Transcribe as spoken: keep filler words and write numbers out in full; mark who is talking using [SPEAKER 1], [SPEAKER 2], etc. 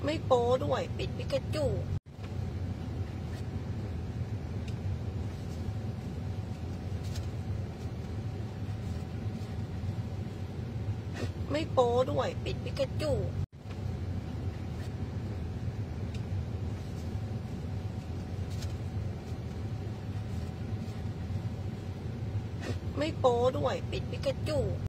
[SPEAKER 1] ไม่โป้ด้วยปิดปิกาจูไม่โป้ด้วยปิดปิกาจูไม่โป้ด้วยปิดปิกาจู